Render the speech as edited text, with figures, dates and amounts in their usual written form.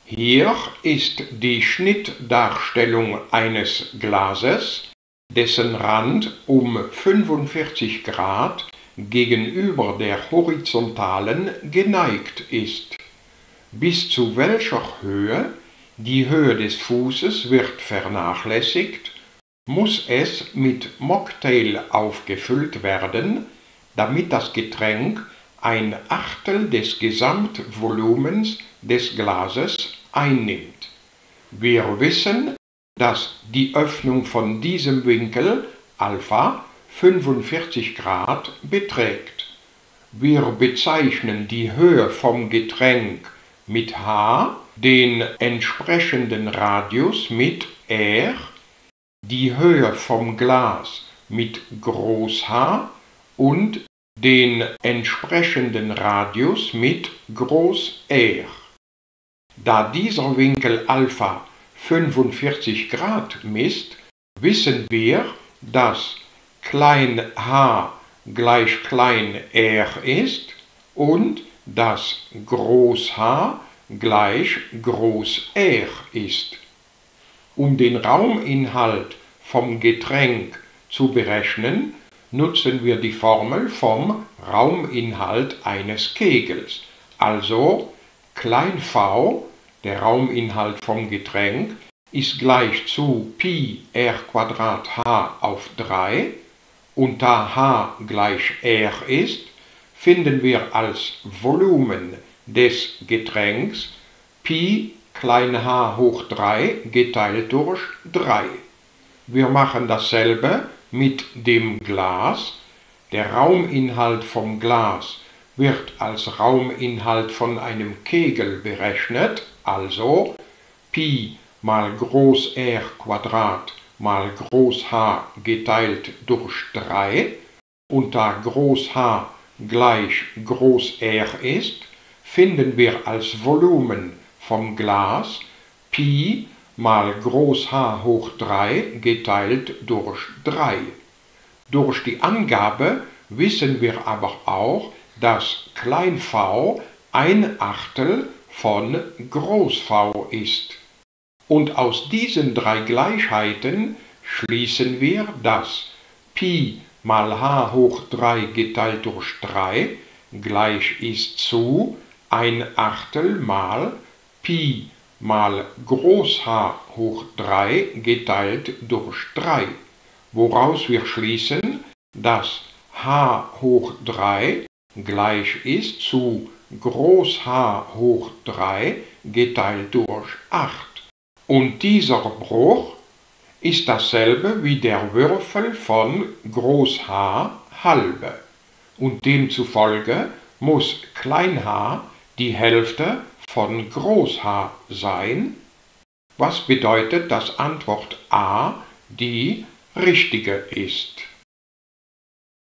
Hier ist die Schnittdarstellung eines Glases, dessen Rand um 45 Grad gegenüber der horizontalen geneigt ist. Bis zu welcher Höhe, die Höhe des Fußes wird vernachlässigt, muss es mit Mocktail aufgefüllt werden, damit das Getränk ein Achtel des Gesamtvolumens des Glases einnimmt. Wir wissen, dass die Öffnung von diesem Winkel Alpha 45 Grad beträgt. Wir bezeichnen die Höhe vom Getränk mit H, den entsprechenden Radius mit R, die Höhe vom Glas mit Groß H und den entsprechenden Radius mit Groß R. Da dieser Winkel Alpha 45 Grad misst, wissen wir, dass klein h gleich klein r ist und dass Groß H gleich Groß R ist. Um den Rauminhalt vom Getränk zu berechnen, nutzen wir die Formel vom Rauminhalt eines Kegels. Also klein v, der Rauminhalt vom Getränk, ist gleich zu Pi r Quadrat h auf 3 und da h gleich r ist, finden wir als Volumen des Getränks Pi klein h hoch 3 geteilt durch 3. Wir machen dasselbe mit dem Glas. Der Rauminhalt vom Glas wird als Rauminhalt von einem Kegel berechnet, also Pi mal Groß R Quadrat mal Groß H geteilt durch 3, und da Groß H gleich Groß R ist, finden wir als Volumen vom Glas Pi mal Groß H hoch 3 geteilt durch 3. Durch die Angabe wissen wir aber auch, dass klein v ein Achtel von Groß V ist. Und aus diesen drei Gleichheiten schließen wir, dass Pi mal h hoch 3 geteilt durch 3 gleich ist zu ein Achtel mal Pi mal Groß H hoch 3 geteilt durch 3, woraus wir schließen, dass h hoch 3 gleich ist zu Groß H hoch 3 geteilt durch 8. Und dieser Bruch ist dasselbe wie der Würfel von Groß H halbe. Und demzufolge muss klein h die Hälfte von Groß H sein, was bedeutet, dass Antwort A die richtige ist.